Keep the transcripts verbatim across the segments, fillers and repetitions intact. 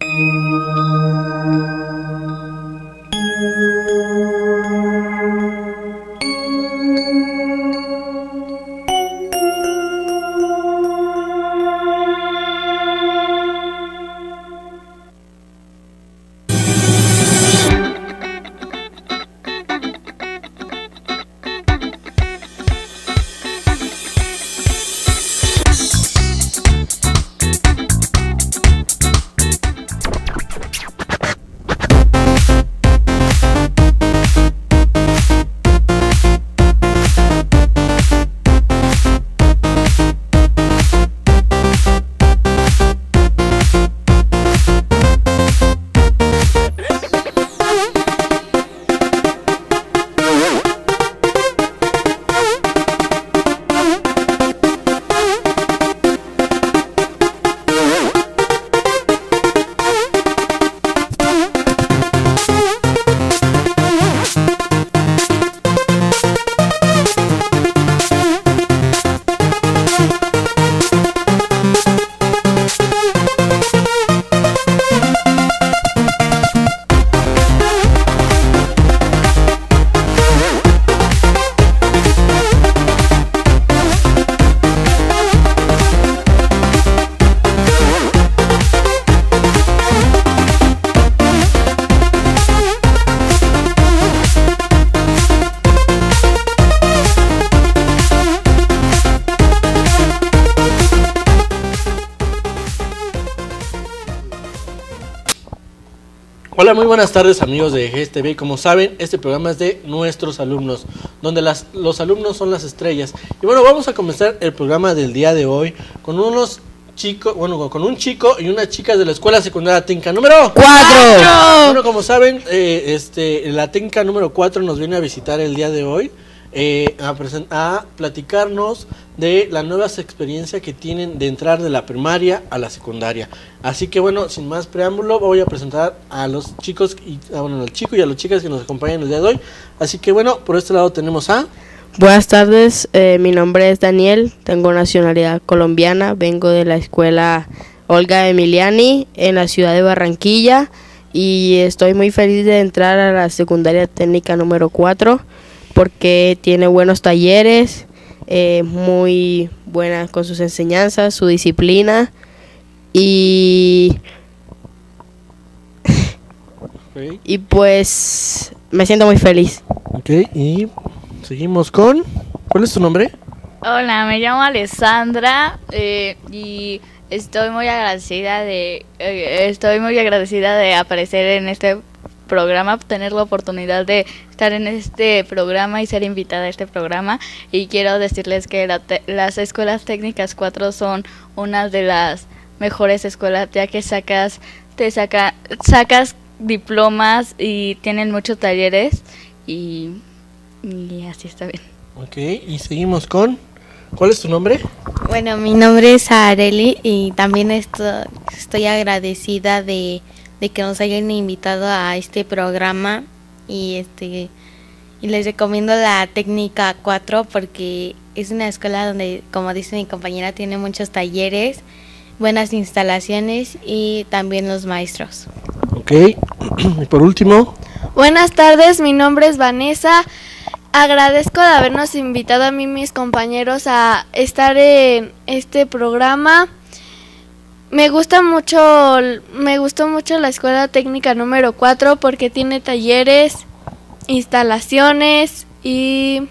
Hola, muy buenas tardes amigos de G S T V. Como saben, este programa es de nuestros alumnos, donde las, los alumnos son las estrellas. Y bueno, vamos a comenzar el programa del día de hoy con unos chicos, bueno, con un chico y una chica de la escuela secundaria técnica número cuatro. Bueno, como saben, eh, este, la técnica número cuatro nos viene a visitar el día de hoy. Eh, a, a platicarnos de la nueva experiencia que tienen de entrar de la primaria a la secundaria. Así que bueno, sin más preámbulo, voy a presentar a los chicos, y, a, bueno, al chico y a las chicas que nos acompañan el día de hoy. Así que bueno, por este lado tenemos a... Buenas tardes, eh, mi nombre es Daniel, tengo nacionalidad colombiana, vengo de la escuela Olga Emiliani en la ciudad de Barranquilla y estoy muy feliz de entrar a la secundaria técnica número cuatro. Porque tiene buenos talleres, eh, muy buena con sus enseñanzas, su disciplina y Okay. y pues me siento muy feliz. Ok, y seguimos con... ¿Cuál es tu nombre? Hola, me llamo Alessandra eh, y estoy muy agradecida de eh, estoy muy agradecida de aparecer en este programa, tener la oportunidad de estar en este programa y ser invitada a este programa. Y quiero decirles que la te las escuelas técnicas cuatro son una de las mejores escuelas, ya que sacas te saca sacas diplomas y tienen muchos talleres y, y así está bien. Ok, y seguimos con... ¿Cuál es tu nombre? Bueno, mi nombre es Areli y también estoy, estoy agradecida de de que nos hayan invitado a este programa y este y les recomiendo la técnica cuatro porque es una escuela donde, como dice mi compañera, tiene muchos talleres, buenas instalaciones y también los maestros. Ok, y por último... Buenas tardes, mi nombre es Vanessa. Agradezco de habernos invitado a mí y mis compañeros a estar en este programa. Me gusta mucho, me gustó mucho la escuela técnica número cuatro porque tiene talleres, instalaciones y,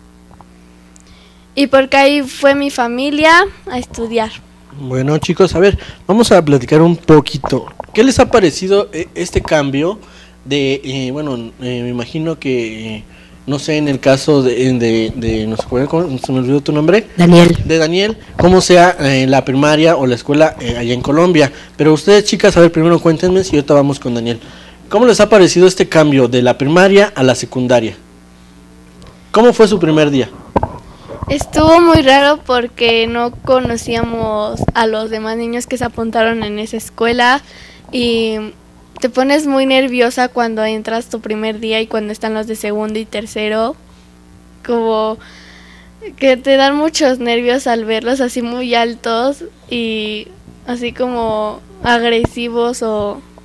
y porque ahí fue mi familia a estudiar. Bueno chicos, a ver, vamos a platicar un poquito. ¿Qué les ha parecido eh, este cambio de, eh, bueno, eh, me imagino que... Eh, no sé, en el caso de, de, de no sé, ¿cómo se me olvidó tu nombre? Daniel. De Daniel, cómo sea eh, la primaria o la escuela eh, allá en Colombia. Pero ustedes, chicas, a ver, primero cuéntenme si ahorita vamos con Daniel. ¿Cómo les ha parecido este cambio de la primaria a la secundaria? ¿Cómo fue su primer día? Estuvo muy raro porque no conocíamos a los demás niños que se apuntaron en esa escuela y te pones muy nerviosa cuando entras tu primer día y cuando están los de segundo y tercero, como que te dan muchos nervios al verlos así muy altos y así como agresivos o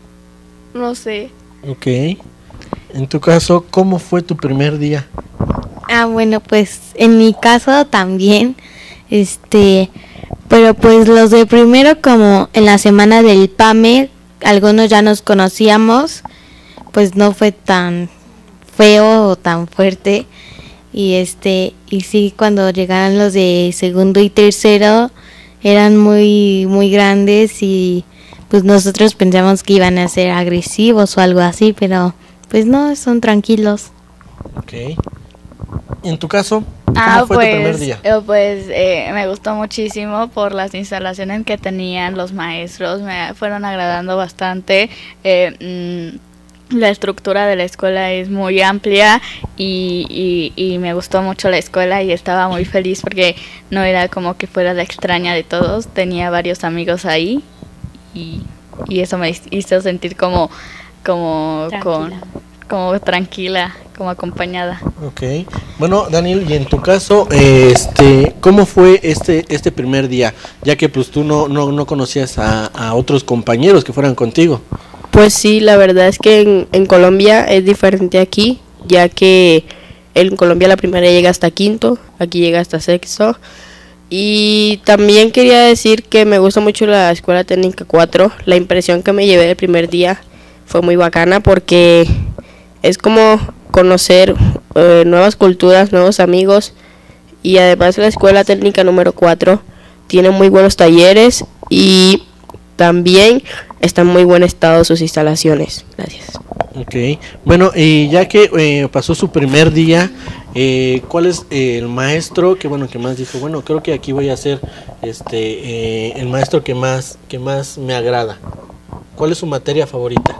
no sé. Ok. En tu caso, ¿cómo fue tu primer día? Ah, bueno, pues en mi caso también, este, pero pues los de primero, como en la semana del PAME, algunos ya nos conocíamos, pues no fue tan feo o tan fuerte. Y este, y sí, cuando llegaron los de segundo y tercero, eran muy, muy grandes y pues nosotros pensamos que iban a ser agresivos o algo así, pero pues no, son tranquilos. Ok. En tu caso, ¿cómo Ah, fue pues, tu primer día? eh, pues eh, me gustó muchísimo por las instalaciones que tenían los maestros, me fueron agradando bastante. Eh, mm, la estructura de la escuela es muy amplia y, y, y me gustó mucho la escuela y estaba muy feliz porque no era como que fuera la extraña de todos, tenía varios amigos ahí y, y eso me hizo sentir como, como, con, como tranquila, como acompañada. Ok. Bueno, Daniel, y en tu caso, eh, este, ¿cómo fue este este primer día? Ya que pues tú no no, no conocías a, a otros compañeros que fueran contigo. Pues sí, la verdad es que en, en Colombia es diferente aquí, ya que en Colombia la primaria llega hasta quinto, aquí llega hasta sexto. Y también quería decir que me gusta mucho la Escuela Técnica cuatro, la impresión que me llevé del primer día fue muy bacana porque es como conocer eh, nuevas culturas, nuevos amigos, y además la Escuela Técnica número cuatro tiene muy buenos talleres y también están en muy buen estado sus instalaciones. Gracias. Ok. Bueno, y ya que eh, pasó su primer día, eh, ¿cuál es eh, el maestro que bueno que más dijo, bueno, creo que aquí voy a ser este eh, el maestro que más que más me agrada? ¿Cuál es su materia favorita?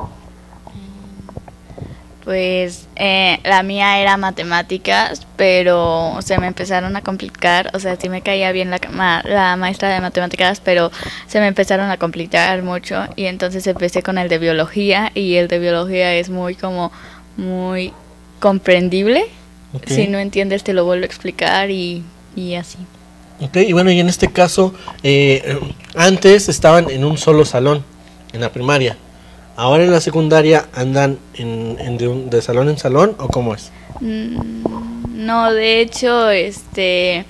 Pues eh, la mía era matemáticas, pero se me empezaron a complicar, o sea, sí me caía bien la, ma la maestra de matemáticas, pero se me empezaron a complicar mucho y entonces empecé con el de biología y el de biología es muy como muy comprendible, Okay. Si no entiendes te lo vuelvo a explicar y, y así. Ok, y bueno, y en este caso, eh, antes estaban en un solo salón, en la primaria. ¿Ahora en la secundaria andan en, en de, un, de salón en salón o cómo es? Mm, no, de hecho, este,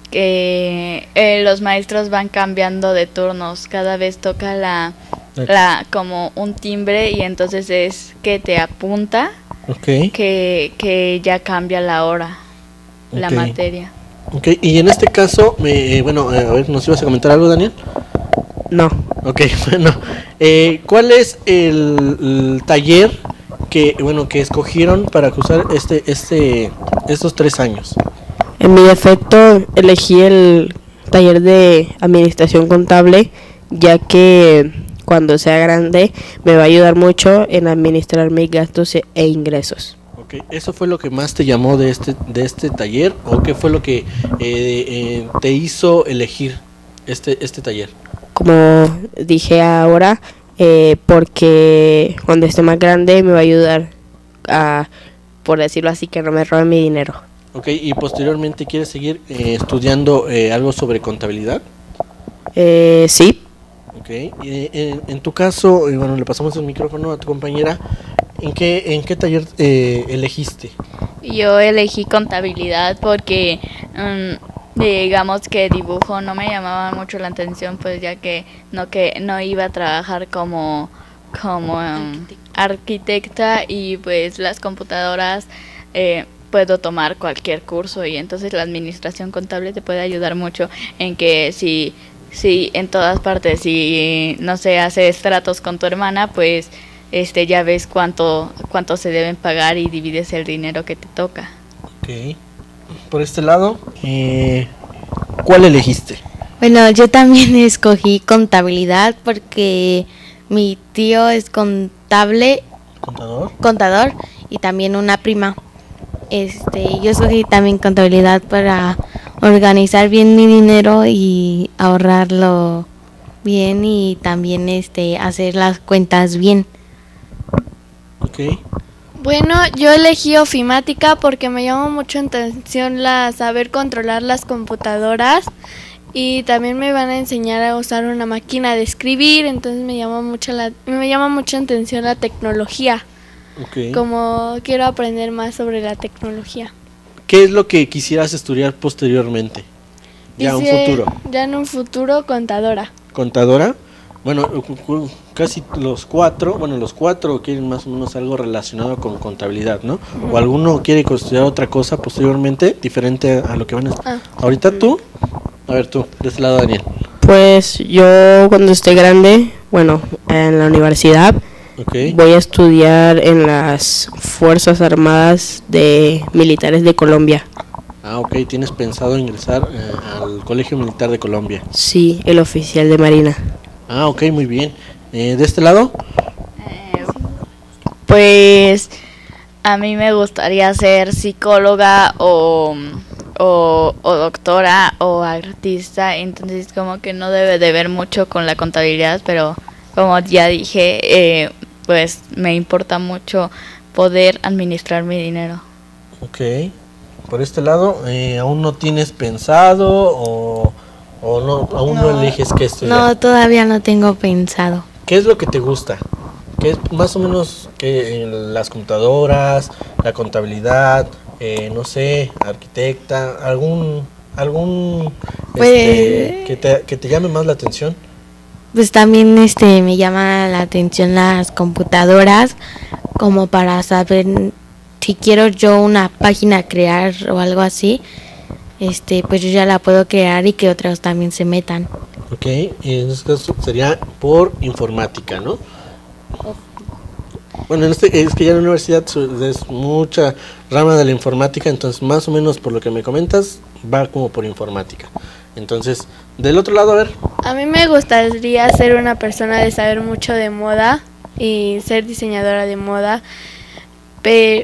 que eh, los maestros van cambiando de turnos. Cada vez toca la, la como un timbre y entonces es que te apunta okay. que, que ya cambia la hora, okay. la materia. Ok, y en este caso, eh, bueno, eh, a ver, ¿nos ibas a comentar algo, Daniel? No. Ok, bueno, eh, ¿cuál es el, el taller que, bueno, que escogieron para cursar este, este, estos tres años? En mi defecto elegí el taller de administración contable, ya que cuando sea grande me va a ayudar mucho en administrar mis gastos e ingresos. Okay. ¿Eso fue lo que más te llamó de este de este taller o qué fue lo que eh, eh, te hizo elegir este este taller? Como dije ahora, eh, porque cuando esté más grande me va a ayudar a, por decirlo así, que no me roben mi dinero. Ok, ¿y posteriormente quieres seguir eh, estudiando eh, algo sobre contabilidad? Eh, sí. Ok, y, en, en tu caso, eh, bueno, le pasamos el micrófono a tu compañera. ¿En qué, en qué taller eh, elegiste? Yo elegí contabilidad porque um, digamos que dibujo no me llamaba mucho la atención, pues ya que no que no iba a trabajar como como um, arquitecta y pues las computadoras eh, puedo tomar cualquier curso y entonces la administración contable te puede ayudar mucho en que si si en todas partes si no sé haces tratos con tu hermana pues este ya ves cuánto cuánto se deben pagar y divides el dinero que te toca. Ok. Por este lado, eh, ¿cuál elegiste? Bueno, yo también escogí contabilidad porque mi tío es contable, contador, contador y también una prima. Este, yo escogí también contabilidad para organizar bien mi dinero y ahorrarlo bien y también este hacer las cuentas bien. Okay. Bueno, yo elegí ofimática porque me llamó mucho atención la saber controlar las computadoras y también me van a enseñar a usar una máquina de escribir, entonces me llama mucho la me llama mucha atención la tecnología. Okay. Como quiero aprender más sobre la tecnología. ¿Qué es lo que quisieras estudiar posteriormente? Ya un Dice, futuro. Ya en un futuro, contadora. ¿Contadora? Bueno, casi los cuatro, bueno, los cuatro quieren más o menos algo relacionado con contabilidad, ¿no? Uh-huh. O alguno quiere estudiar otra cosa posteriormente, diferente a lo que van a estudiar. Ah. Ahorita tú, a ver tú, de este lado, Daniel. Pues yo cuando esté grande, bueno, en la universidad, okay, voy a estudiar en las Fuerzas Armadas de Militares de Colombia. Ah, ok, ¿tienes pensado ingresar eh, al Colegio Militar de Colombia? Sí, el oficial de Marina. Ah, ok, muy bien. Eh, ¿De este lado? Eh, pues a mí me gustaría ser psicóloga o, o, o doctora o artista, entonces como que no debe de ver mucho con la contabilidad, pero como ya dije, eh, pues me importa mucho poder administrar mi dinero. Ok. Por este lado, eh, ¿aún no tienes pensado o, o no, aún no, no eliges qué estudiar? No, todavía no tengo pensado. ¿Qué es lo que te gusta? ¿Qué es más o menos que las computadoras, la contabilidad, eh, no sé, arquitecta, algún algún pues, este, que te que te llame más la atención? Pues también este me llama la atención las computadoras, como para saber si quiero yo una página crear o algo así, este pues yo ya la puedo crear y que otros también se metan. Ok, y en este caso sería por informática, ¿no? Bueno, en este, es que ya en la universidad es mucha rama de la informática, entonces más o menos por lo que me comentas, va como por informática. Entonces, del otro lado, a ver. A mí me gustaría ser una persona de saber mucho de moda y ser diseñadora de moda, pero...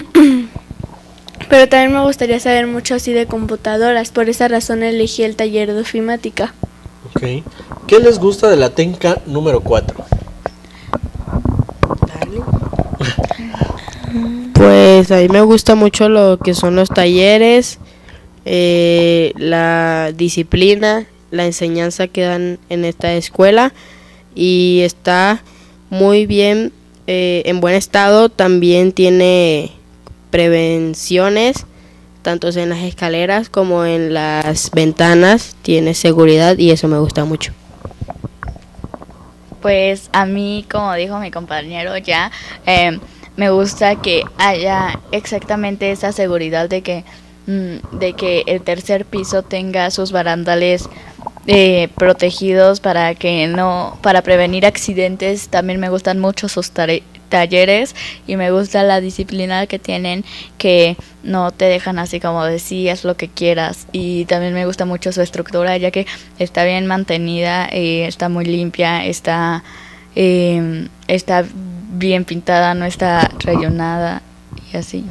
pero también me gustaría saber mucho así de computadoras, por esa razón elegí el taller de ofimática. Ok. ¿Qué les gusta de la técnica número cuatro? Pues a mí me gusta mucho lo que son los talleres, eh, la disciplina, la enseñanza que dan en esta escuela, y está muy bien, eh, en buen estado. También tiene prevenciones, tanto en las escaleras como en las ventanas, tiene seguridad y eso me gusta mucho. Pues a mí, como dijo mi compañero ya, eh, me gusta que haya exactamente esa seguridad de que mmm, de que el tercer piso tenga sus barandales eh, protegidos para que no para prevenir accidentes. También me gustan mucho sus tare- talleres y me gusta la disciplina que tienen, que no te dejan así como decir haz lo que quieras, y también me gusta mucho su estructura, ya que está bien mantenida, eh, está muy limpia, está eh, está bien pintada, no está rayonada y así.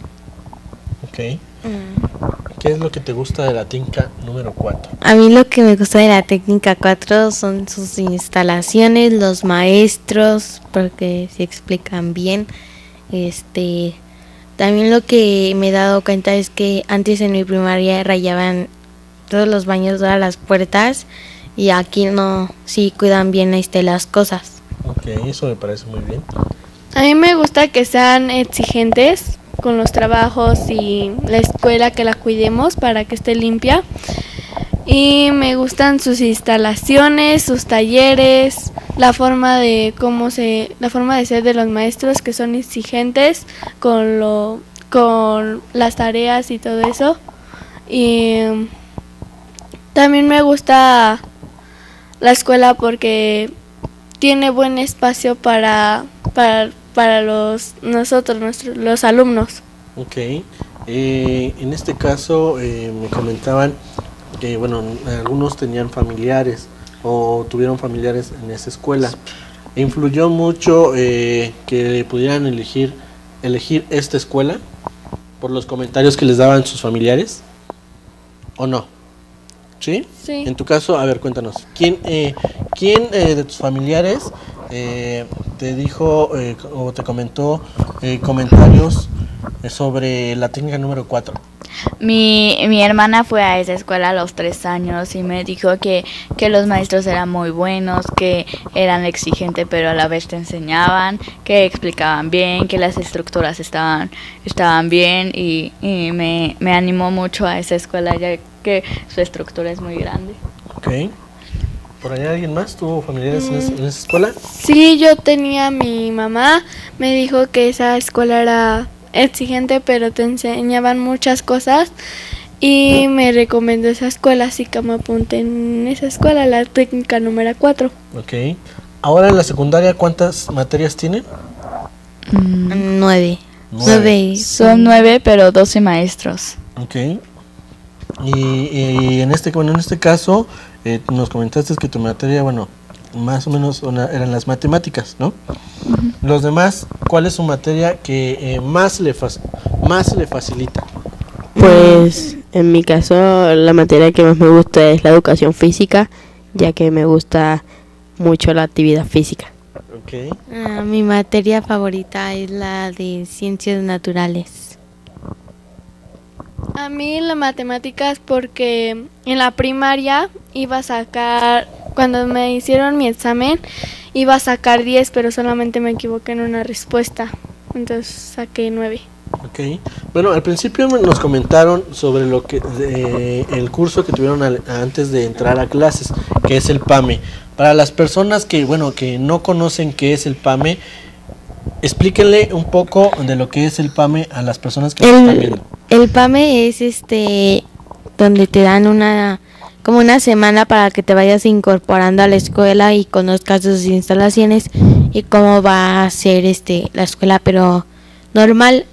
Ok. ¿Qué es lo que te gusta de la técnica número cuatro? A mí lo que me gusta de la técnica cuatro son sus instalaciones, los maestros, porque se explican bien. Este, también lo que me he dado cuenta es que antes en mi primaria rayaban todos los baños, todas las puertas, y aquí no, sí cuidan bien este, las cosas. Ok, eso me parece muy bien. A mí me gusta que sean exigentes con los trabajos y la escuela, que la cuidemos para que esté limpia. Y me gustan sus instalaciones, sus talleres, la forma de cómo se, la forma de ser de los maestros, que son exigentes con lo, con las tareas y todo eso. Y también me gusta la escuela porque tiene buen espacio para para para los nosotros nuestros los alumnos. Ok, eh, en este caso eh, me comentaban que bueno, algunos tenían familiares o tuvieron familiares en esa escuela. ¿Influyó mucho eh, que pudieran elegir elegir esta escuela por los comentarios que les daban sus familiares o no? ¿Sí? Sí. En tu caso, a ver, cuéntanos, ¿quién eh, quién eh, de tus familiares eh, te dijo eh, o te comentó eh, comentarios sobre la técnica número cuatro? Mi, mi hermana fue a esa escuela a los tres años y me dijo que, que los maestros eran muy buenos, que eran exigentes pero a la vez te enseñaban, que explicaban bien, que las estructuras estaban, estaban bien y, y me, me animó mucho a esa escuela ya que su estructura es muy grande. Ok. ¿Por allá alguien más tuvo familiares mm. en, esa, en esa escuela? Sí, yo tenía mi mamá, me dijo que esa escuela era exigente pero te enseñaban muchas cosas y me recomendó esa escuela, así que me apunté en esa escuela, la técnica número cuatro. Ok. Ahora en la secundaria, ¿cuántas materias tienen? Mm. Nueve. Nueve. Son nueve, pero doce maestros. Ok. Y, y en este bueno en este caso eh, nos comentaste que tu materia, bueno, más o menos una, eran las matemáticas, ¿no? Uh-huh. Los demás, ¿cuál es su materia que eh, más le fa- más le facilita? Pues en mi caso la materia que más me gusta es la educación física, ya que me gusta mucho la actividad física. Okay. Uh, mi materia favorita es la de ciencias naturales. A mí la matemáticas porque en la primaria iba a sacar, cuando me hicieron mi examen, iba a sacar diez, pero solamente me equivoqué en una respuesta, entonces saqué nueve. Ok, bueno, al principio nos comentaron sobre lo que de, el curso que tuvieron al, antes de entrar a clases, que es el PAME. Para las personas que, bueno, que no conocen qué es el PAME, explíquenle un poco de lo que es el PAME a las personas que el, están viendo. El PAME es este donde te dan una como una semana para que te vayas incorporando a la escuela y conozcas sus instalaciones y cómo va a ser este la escuela, pero normal.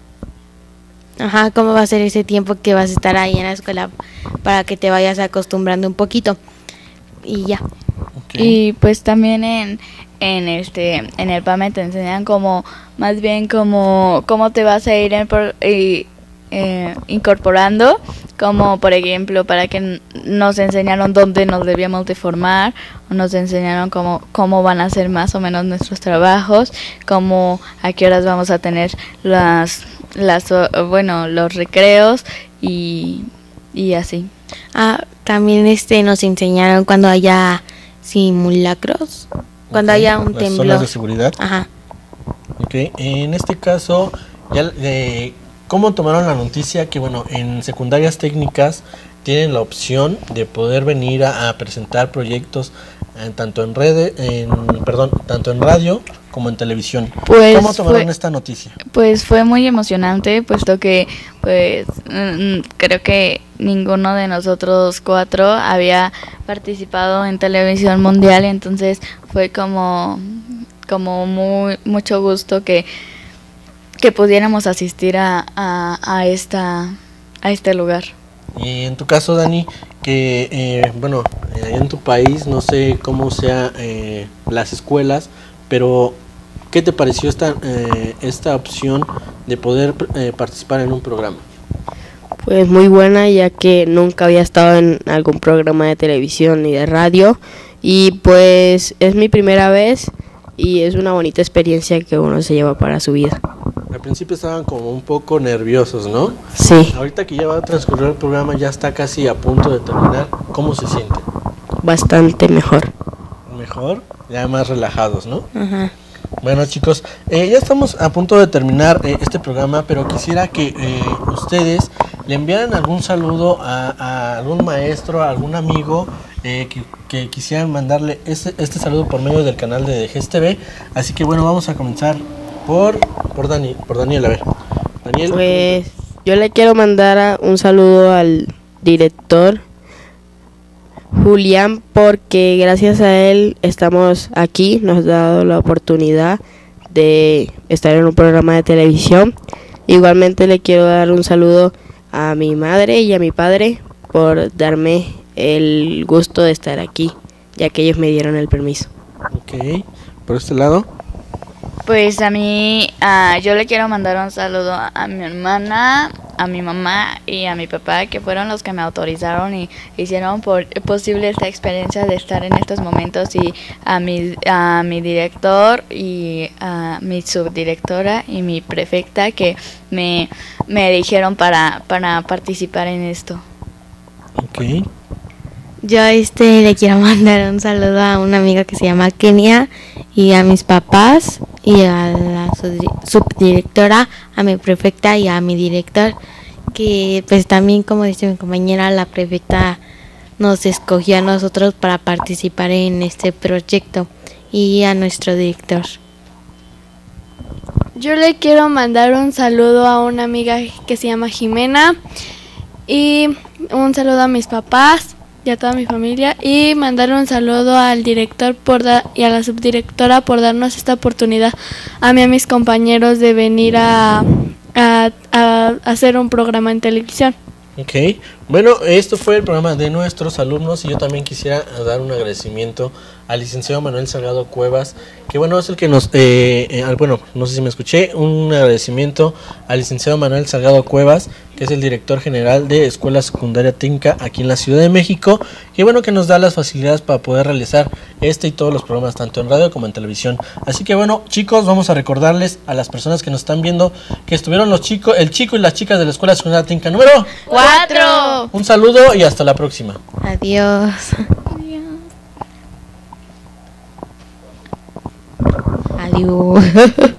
Ajá, cómo va a ser ese tiempo que vas a estar ahí en la escuela para que te vayas acostumbrando un poquito y ya. Okay. Y pues también en en este en el PAME te enseñan como más bien como cómo te vas a ir en por, y, eh, incorporando, como por ejemplo para que nos enseñaron dónde nos debíamos de formar, o nos enseñaron cómo cómo van a ser más o menos nuestros trabajos, cómo a qué horas vamos a tener las las bueno los recreos y y así. Ah, también este nos enseñaron cuando haya simulacros, cuando okay. haya un Las temblor. Zonas de seguridad. Ajá. Okay. En este caso, ya, eh, ¿cómo tomaron la noticia que, bueno, en secundarias técnicas tienen la opción de poder venir a, a presentar proyectos eh, tanto en red, en, perdón, tanto en radio como en televisión? Pues ¿Cómo tomaron fue, esta noticia? Pues fue muy emocionante, puesto que pues mm, creo que ninguno de nosotros cuatro había participado en televisión mundial, entonces fue como como muy mucho gusto que que pudiéramos asistir a, a, a esta a este lugar. Y en tu caso, Dani, que eh, bueno, eh, en tu país no sé cómo sea eh, las escuelas, pero ¿qué te pareció esta eh, esta opción de poder eh, participar en un programa? Pues muy buena, ya que nunca había estado en algún programa de televisión ni de radio, y pues es mi primera vez y es una bonita experiencia que uno se lleva para su vida. Al principio estaban como un poco nerviosos, ¿no? Sí. Ahorita que ya va a transcurrir el programa, ya está casi a punto de terminar, ¿cómo se siente? Bastante mejor. Mejor, ya más relajados, ¿no? Ajá. Bueno, chicos, eh, ya estamos a punto de terminar eh, este programa, pero quisiera que eh, ustedes le enviaran algún saludo a, a algún maestro, a algún amigo eh, que, que quisieran mandarle este, este saludo por medio del canal de G E S T V. Así que bueno, vamos a comenzar por por Dani, por Daniel, a ver. Daniel. Pues yo le quiero mandar a un saludo al director Julián, porque gracias a él estamos aquí, nos ha dado la oportunidad de estar en un programa de televisión. Igualmente le quiero dar un saludo a mi madre y a mi padre por darme el gusto de estar aquí, ya que ellos me dieron el permiso. Ok, por este lado. Pues a mí, uh, yo le quiero mandar un saludo a, a mi hermana, a mi mamá y a mi papá, que fueron los que me autorizaron y hicieron por, posible esta experiencia de estar en estos momentos, y a mi, a mi director y a mi subdirectora y mi prefecta que me, me eligieron para, para participar en esto. Ok. Yo este le quiero mandar un saludo a una amiga que se llama Kenia y a mis papás y a la subdirectora, a mi prefecta y a mi director, que pues también, como dice mi compañera, la prefecta nos escogió a nosotros para participar en este proyecto, y a nuestro director. Yo le quiero mandar un saludo a una amiga que se llama Jimena, y un saludo a mis papás y a toda mi familia, y mandarle un saludo al director por da y a la subdirectora por darnos esta oportunidad a mí y a mis compañeros de venir a, a, a hacer un programa en televisión. Ok, bueno, esto fue el programa de nuestros alumnos, y yo también quisiera dar un agradecimiento al licenciado Manuel Salgado Cuevas, que bueno, es el que nos, eh, eh, bueno, no sé si me escuché, un agradecimiento al licenciado Manuel Salgado Cuevas, que es el director general de Escuela Secundaria Tinca aquí en la Ciudad de México, que bueno, que nos da las facilidades para poder realizar este y todos los programas, tanto en radio como en televisión. Así que bueno, chicos, vamos a recordarles a las personas que nos están viendo que estuvieron los chicos, el chico y las chicas de la Escuela Secundaria Tinca número ¡Cuatro! Un saludo y hasta la próxima. Adiós. Adiós.